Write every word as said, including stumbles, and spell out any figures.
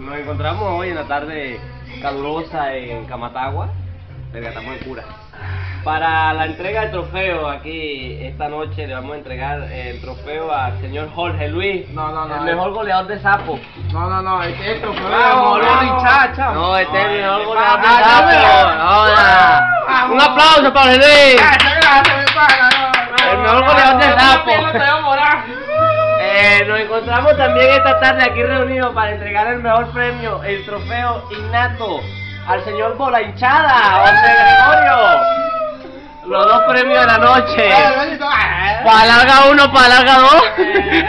Nos encontramos hoy en la tarde calurosa en Camatagua, pero estamos en cura. Para la entrega del trofeo aquí esta noche le vamos a entregar el trofeo al señor Jorge Luis, No, no, no. el mejor goleador de sapo. No, no, no, este es el trofeo de Bravo, Moreno bravo. y Chacha. No, este es el mejor eh, goleador de ah, sapo. ah, Hola. ah, Un aplauso para Jorge Luis. Gracias, gracias, mi pana. No, El no, mejor no, goleador de no, sapo. no, no te voy a morar. Eh, nos encontramos también esta tarde aquí reunidos para entregar el mejor premio, el trofeo innato, al señor Bola Hinchada, José Gregorio. Los dos premios de la noche. Eh, Benito, eh. Para larga uno, para larga dos.